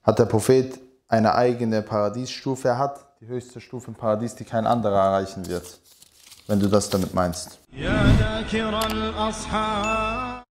hat der Prophet eine eigene Paradiesstufe. Er hat die höchste Stufe im Paradies, die kein anderer erreichen wird, wenn du das damit meinst.